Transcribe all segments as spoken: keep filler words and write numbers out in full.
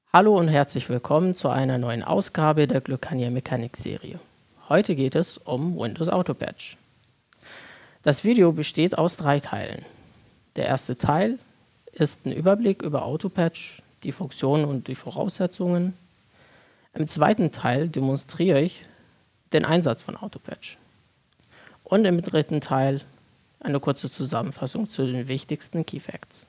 Hallo und herzlich willkommen zu einer neuen Ausgabe der Glückania Mechanik Serie. Heute geht es um Windows Auto Patch. Das Video besteht aus drei Teilen. Der erste Teil ist ein Überblick über Auto Patch, die Funktionen und die Voraussetzungen. Im zweiten Teil demonstriere ich den Einsatz von Auto Patch. Und im dritten Teil eine kurze Zusammenfassung zu den wichtigsten Key Facts.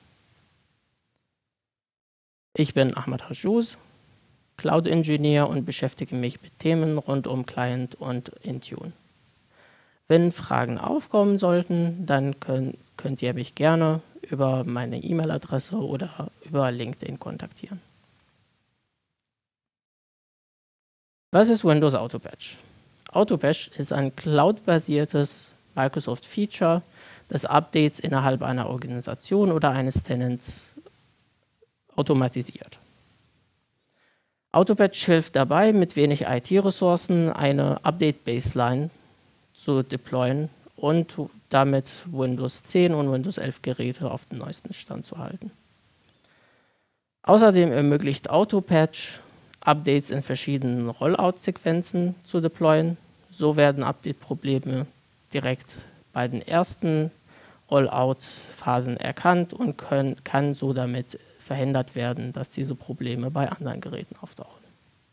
Ich bin Ahmad Hajjouz, Cloud Engineer und beschäftige mich mit Themen rund um Client und Intune. Wenn Fragen aufkommen sollten, dann könnt, könnt ihr mich gerne über meine E-Mail-Adresse oder über LinkedIn kontaktieren. Was ist Windows Auto Patch? Auto Patch ist ein cloud-basiertes Microsoft-Feature, das Updates innerhalb einer Organisation oder eines Tenants automatisiert. Auto Patch hilft dabei, mit wenig I T-Ressourcen eine Update-Baseline zu deployen und damit Windows zehn und Windows elf Geräte auf dem neuesten Stand zu halten. Außerdem ermöglicht Auto Patch, Updates in verschiedenen Rollout-Sequenzen zu deployen. So werden Update-Probleme direkt bei den ersten Rollout-Phasen erkannt und können, kann so damit verhindert werden, dass diese Probleme bei anderen Geräten auftauchen.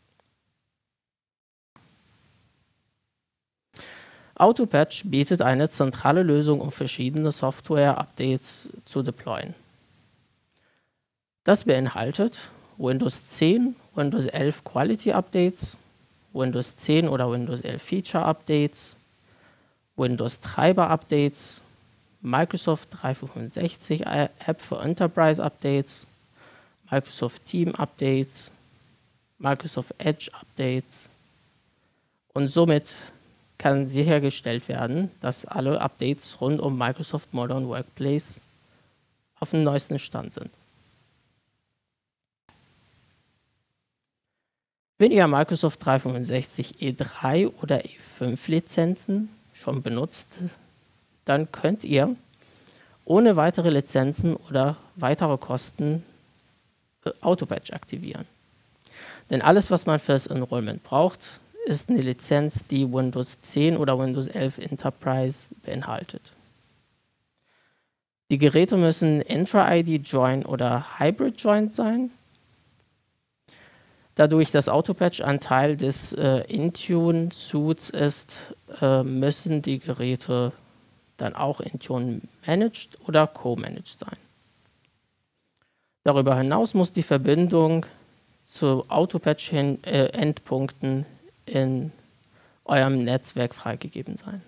Auto Patch bietet eine zentrale Lösung, um verschiedene Software-Updates zu deployen. Das beinhaltet Windows zehn, Windows elf Quality Updates, Windows zehn oder Windows elf Feature Updates, Windows Treiber Updates, Microsoft dreihundertfünfundsechzig App für Enterprise Updates, Microsoft Team Updates, Microsoft Edge Updates und somit kann sichergestellt werden, dass alle Updates rund um Microsoft Modern Workplace auf dem neuesten Stand sind. Wenn ihr Microsoft dreihundertfünfundsechzig E drei oder E fünf Lizenzen schon benutzt, dann könnt ihr ohne weitere Lizenzen oder weitere Kosten Auto Patch aktivieren. Denn alles, was man für das Enrollment braucht, ist eine Lizenz, die Windows zehn oder Windows elf Enterprise beinhaltet. Die Geräte müssen Intra-I D Join oder Hybrid Join sein. Dadurch, dass Auto Patch ein Teil des äh, Intune Suites ist, äh, müssen die Geräte dann auch Intune managed oder co-managed sein. Darüber hinaus muss die Verbindung zu Auto Patch hin, äh, Endpunkten in eurem Netzwerk freigegeben sein.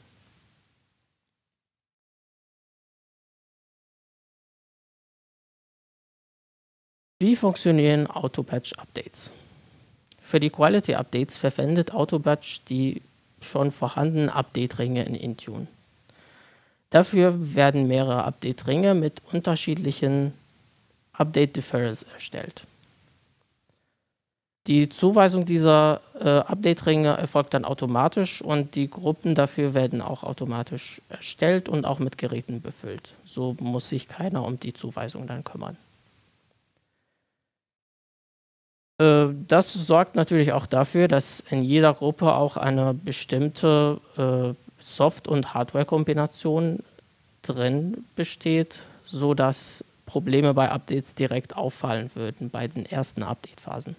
Wie funktionieren Auto Patch Updates? Für die Quality Updates verwendet Auto Patch die schon vorhandenen Update-Ringe in Intune. Dafür werden mehrere Update-Ringe mit unterschiedlichen Update-Deferrers erstellt. Die Zuweisung dieser äh, Update-Ringe erfolgt dann automatisch und die Gruppen dafür werden auch automatisch erstellt und auch mit Geräten befüllt. So muss sich keiner um die Zuweisung dann kümmern. Äh, das sorgt natürlich auch dafür, dass in jeder Gruppe auch eine bestimmte äh, Soft- und Hardware-Kombination drin besteht, sodass Probleme bei Updates direkt auffallen würden bei den ersten Update-Phasen.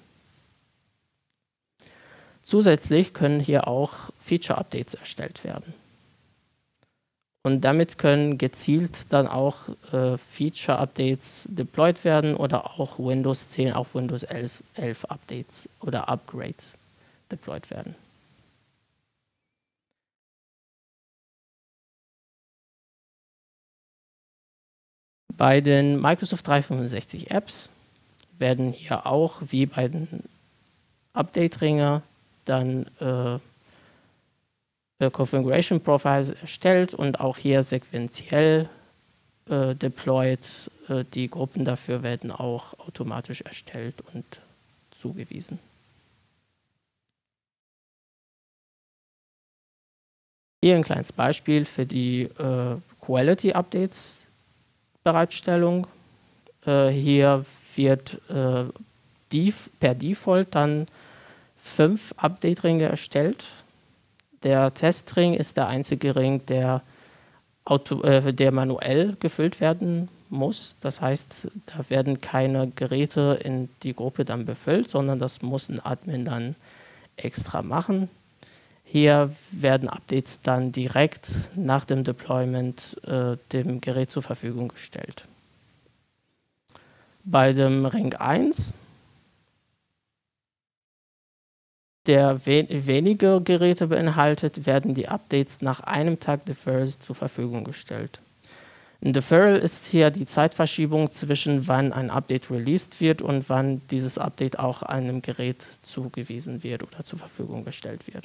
Zusätzlich können hier auch Feature-Updates erstellt werden. Und damit können gezielt dann auch äh, Feature-Updates deployed werden oder auch Windows zehn auf Windows elf Updates oder Upgrades deployed werden. Bei den Microsoft dreihundertfünfundsechzig Apps werden hier auch, wie bei den Update-Ringe, dann äh, Configuration Profiles erstellt und auch hier sequenziell äh, deployed. Äh, die Gruppen dafür werden auch automatisch erstellt und zugewiesen. Hier ein kleines Beispiel für die äh, Quality Updates Bereitstellung. Äh, hier wird äh, def per Default dann fünf Update-Ringe erstellt. Der Testring ist der einzige Ring, der, auto, äh, der manuell gefüllt werden muss. Das heißt, da werden keine Geräte in die Gruppe dann befüllt, sondern das muss ein Admin dann extra machen. Hier werden Updates dann direkt nach dem Deployment äh, dem Gerät zur Verfügung gestellt. Bei dem Ring eins, der we wenige Geräte beinhaltet, werden die Updates nach einem Tag Deferrals zur Verfügung gestellt. Ein Deferral ist hier die Zeitverschiebung zwischen wann ein Update released wird und wann dieses Update auch einem Gerät zugewiesen wird oder zur Verfügung gestellt wird.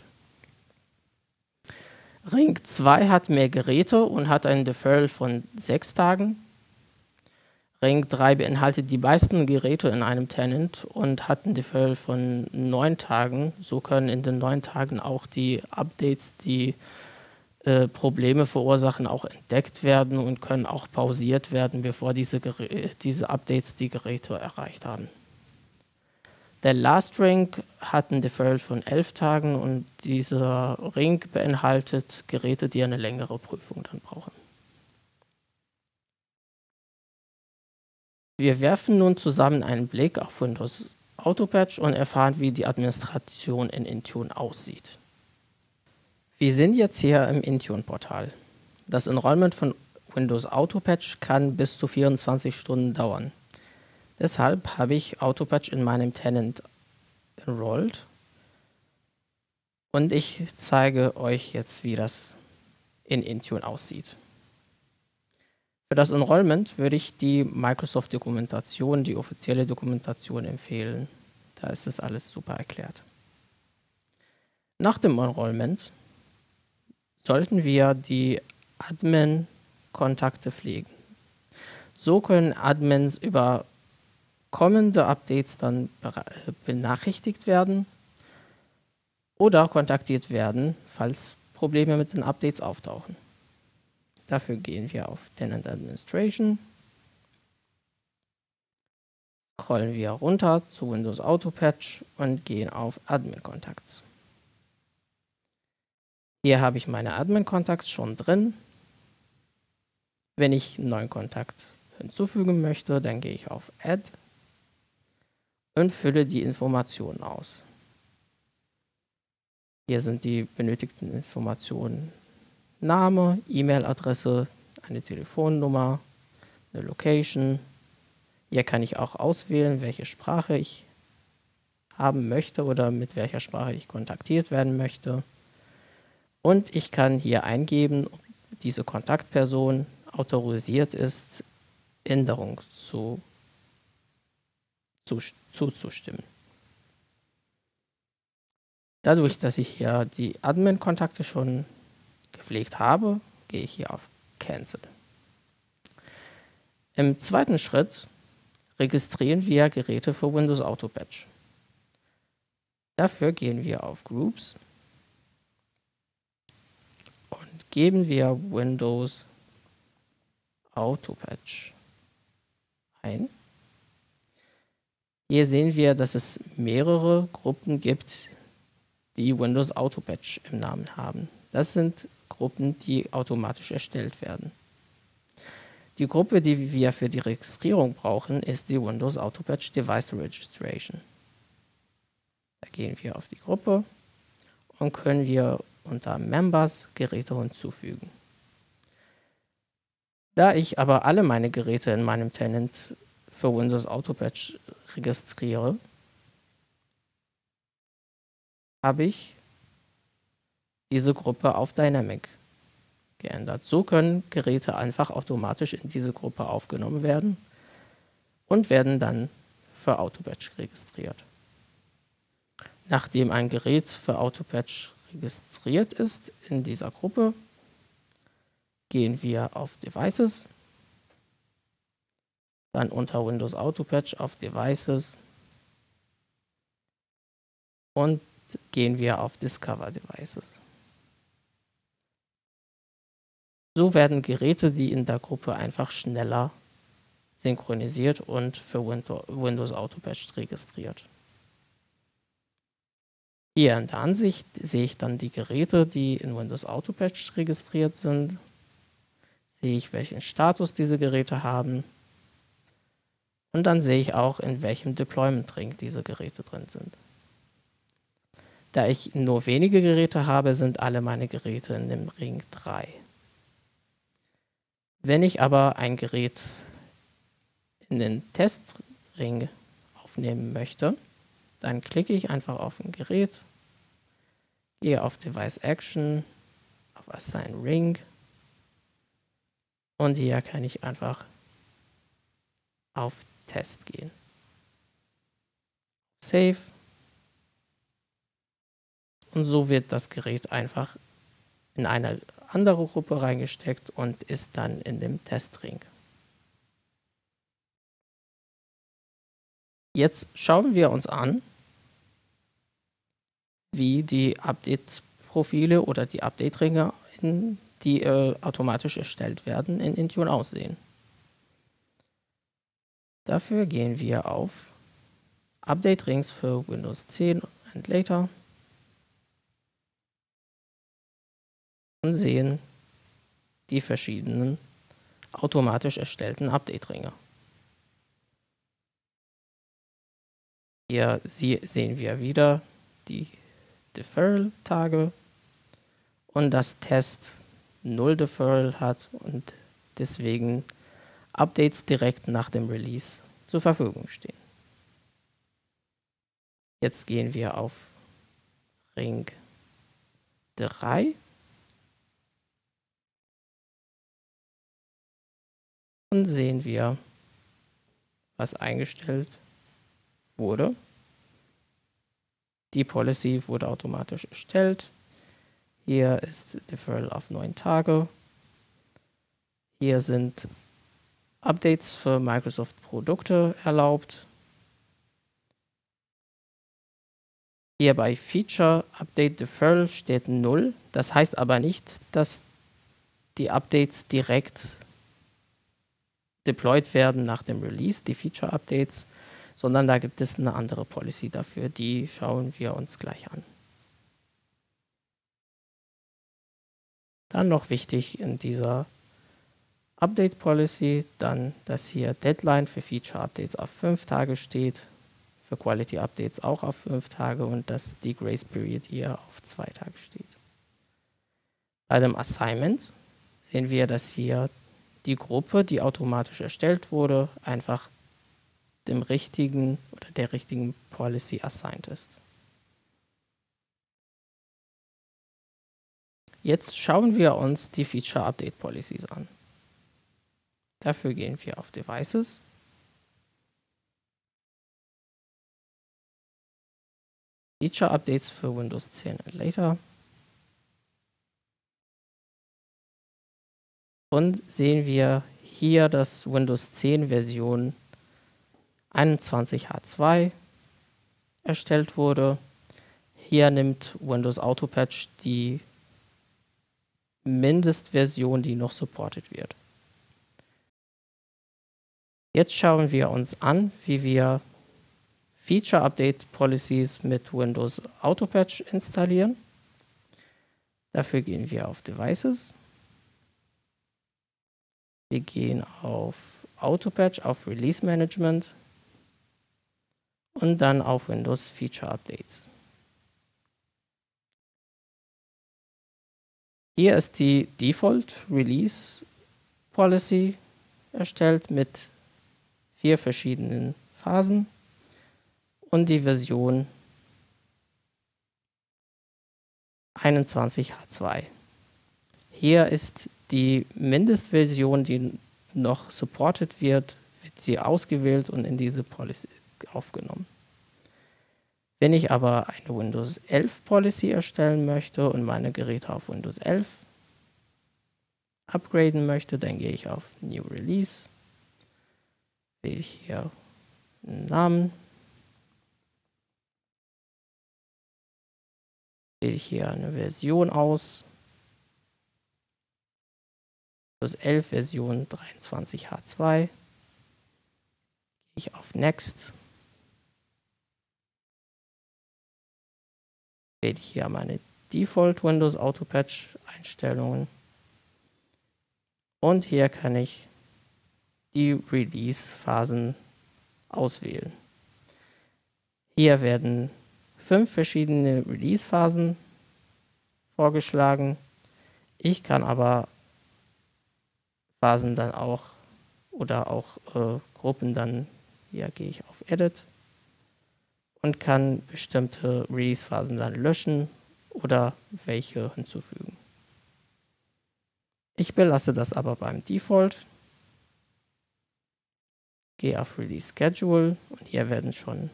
Ring zwei hat mehr Geräte und hat einen Deferral von sechs Tagen. Ring drei beinhaltet die meisten Geräte in einem Tenant und hat einen Deferral von neun Tagen. So können in den neun Tagen auch die Updates, die äh, Probleme verursachen, auch entdeckt werden und können auch pausiert werden, bevor diese, diese Updates die Geräte erreicht haben. Der Last Ring hat einen Deferral von elf Tagen und dieser Ring beinhaltet Geräte, die eine längere Prüfung dann brauchen. Wir werfen nun zusammen einen Blick auf Windows Autopatch und erfahren, wie die Administration in Intune aussieht. Wir sind jetzt hier im Intune-Portal. Das Enrollment von Windows Autopatch kann bis zu vierundzwanzig Stunden dauern. Deshalb habe ich Autopatch in meinem Tenant enrolled und ich zeige euch jetzt, wie das in Intune aussieht. Für das Enrollment würde ich die Microsoft-Dokumentation, die offizielle Dokumentation empfehlen. Da ist das alles super erklärt. Nach dem Enrollment sollten wir die Admin-Kontakte pflegen. So können Admins über kommende Updates dann benachrichtigt werden oder kontaktiert werden, falls Probleme mit den Updates auftauchen. Dafür gehen wir auf Tenant Administration, scrollen wir runter zu Windows Autopatch und gehen auf Admin Contacts. Hier habe ich meine Admin Contacts schon drin. Wenn ich einen neuen Kontakt hinzufügen möchte, dann gehe ich auf Add und fülle die Informationen aus. Hier sind die benötigten Informationen: Name, E-Mail-Adresse, eine Telefonnummer, eine Location. Hier kann ich auch auswählen, welche Sprache ich haben möchte oder mit welcher Sprache ich kontaktiert werden möchte. Und ich kann hier eingeben, ob diese Kontaktperson autorisiert ist, Änderungen zu, zu, zuzustimmen. Dadurch, dass ich hier die Admin-Kontakte schon gepflegt habe, gehe ich hier auf Cancel. Im zweiten Schritt registrieren wir Geräte für Windows Autopatch. Dafür gehen wir auf Groups und geben wir Windows Autopatch ein. Hier sehen wir, dass es mehrere Gruppen gibt, die Windows Autopatch im Namen haben. Das sind Gruppen, die automatisch erstellt werden. Die Gruppe, die wir für die Registrierung brauchen, ist die Windows Autopatch Device Registration. Da gehen wir auf die Gruppe und können wir unter Members Geräte hinzufügen. Da ich aber alle meine Geräte in meinem Tenant für Windows Autopatch registriere, habe ich diese Gruppe auf Dynamic geändert. So können Geräte einfach automatisch in diese Gruppe aufgenommen werden und werden dann für Autopatch registriert. Nachdem ein Gerät für Autopatch registriert ist in dieser Gruppe, gehen wir auf Devices, dann unter Windows Autopatch auf Devices und gehen wir auf Discover Devices. So werden Geräte, die in der Gruppe einfach schneller synchronisiert und für Windows Autopatch registriert. Hier in der Ansicht sehe ich dann die Geräte, die in Windows Autopatch registriert sind. Sehe ich, welchen Status diese Geräte haben. Und dann sehe ich auch, in welchem Deployment Ring diese Geräte drin sind. Da ich nur wenige Geräte habe, sind alle meine Geräte in dem Ring drei. Wenn ich aber ein Gerät in den Testring aufnehmen möchte, dann klicke ich einfach auf ein Gerät, gehe auf Device Action, auf Assign Ring und hier kann ich einfach auf Test gehen. Save. Und so wird das Gerät einfach in eine andere Gruppe reingesteckt und ist dann in dem Testring. Jetzt schauen wir uns an, wie die Update-Profile oder die Update-Ringe, die äh, automatisch erstellt werden, in Intune aussehen. Dafür gehen wir auf Update-Rings für Windows zehn und later und sehen die verschiedenen automatisch erstellten Update-Ringe. Hier sehen wir wieder die Deferral-Tage und das Test null Deferral hat und deswegen Updates direkt nach dem Release zur Verfügung stehen. Jetzt gehen wir auf Ring drei und sehen wir, was eingestellt wurde. Die Policy wurde automatisch erstellt. Hier ist Deferral auf neun Tage. Hier sind Updates für Microsoft-Produkte erlaubt. Hier bei Feature Update Deferral steht null. Das heißt aber nicht, dass die Updates direkt deployed werden nach dem Release, die Feature Updates, sondern da gibt es eine andere Policy dafür. Die schauen wir uns gleich an. Dann noch wichtig in dieser Update Policy, dann, dass hier Deadline für Feature Updates auf fünf Tage steht, für Quality Updates auch auf fünf Tage und dass die Grace Period hier auf zwei Tage steht. Bei dem Assignment sehen wir, dass hier die Gruppe, die automatisch erstellt wurde, einfach dem richtigen oder der richtigen Policy assigned ist. Jetzt schauen wir uns die Feature Update Policies an. Dafür gehen wir auf Devices, Feature Updates für Windows zehn und later und sehen wir hier, dass Windows zehn Version einundzwanzig H zwei erstellt wurde. Hier nimmt Windows Autopatch die Mindestversion, die noch supported wird. Jetzt schauen wir uns an, wie wir Feature Update Policies mit Windows Autopatch installieren. Dafür gehen wir auf Devices. Wir gehen auf Autopatch, auf Release Management und dann auf Windows Feature Updates. Hier ist die Default Release Policy erstellt mit vier verschiedenen Phasen und die Version einundzwanzig H zwei. Hier ist die Mindestversion, die noch supported wird, wird sie ausgewählt und in diese Policy aufgenommen. Wenn ich aber eine Windows elf Policy erstellen möchte und meine Geräte auf Windows elf upgraden möchte, dann gehe ich auf New Release, wähle ich hier einen Namen, wähle ich hier eine Version aus, Windows elf Version dreiundzwanzig H zwei Ich auf Next. Wähle hier meine Default Windows Auto Patch Einstellungen. Und hier kann ich die Release-Phasen auswählen. Hier werden fünf verschiedene Release-Phasen vorgeschlagen. Ich kann aber Phasen dann auch oder auch äh, Gruppen dann, hier gehe ich auf Edit und kann bestimmte Release-Phasen dann löschen oder welche hinzufügen. Ich belasse das aber beim Default. Gehe auf Release Schedule und hier werden schon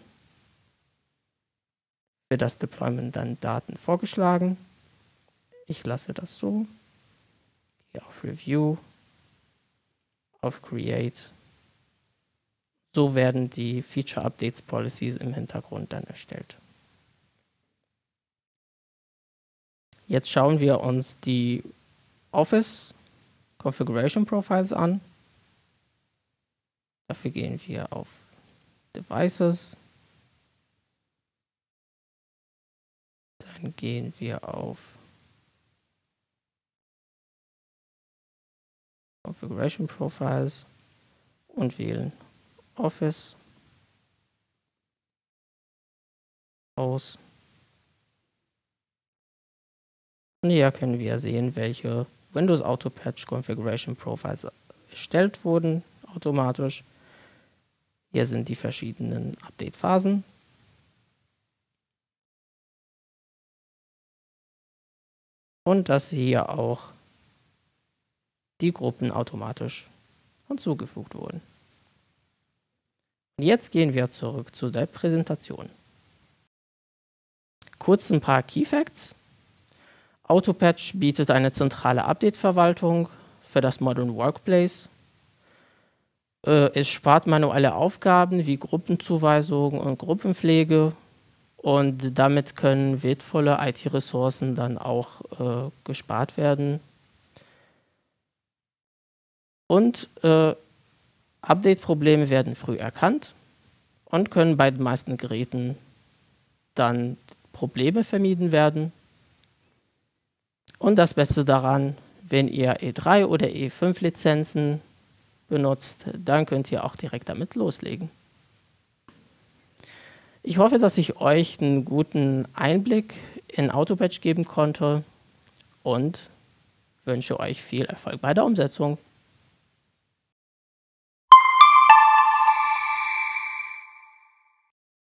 für das Deployment dann Daten vorgeschlagen. Ich lasse das so. Gehe auf Review, auf Create. So werden die Feature Updates Policies im Hintergrund dann erstellt. Jetzt schauen wir uns die Office Configuration Profiles an. Dafür gehen wir auf Devices. Dann gehen wir auf Configuration Profiles und wählen Office aus. Und hier können wir sehen, welche Windows Auto Patch Configuration Profiles erstellt wurden automatisch. Hier sind die verschiedenen Update-Phasen. Und dass hier auch die Gruppen automatisch hinzugefügt wurden. Und jetzt gehen wir zurück zu der Präsentation. Kurz ein paar Key Facts. Autopatch bietet eine zentrale Update-Verwaltung für das Modern Workplace. Es spart manuelle Aufgaben wie Gruppenzuweisung und Gruppenpflege und damit können wertvolle I T-Ressourcen dann auch äh, gespart werden. Und äh, Update-Probleme werden früh erkannt und können bei den meisten Geräten dann Probleme vermieden werden. Und das Beste daran, wenn ihr E drei oder E fünf Lizenzen benutzt, dann könnt ihr auch direkt damit loslegen. Ich hoffe, dass ich euch einen guten Einblick in Autopatch geben konnte und wünsche euch viel Erfolg bei der Umsetzung.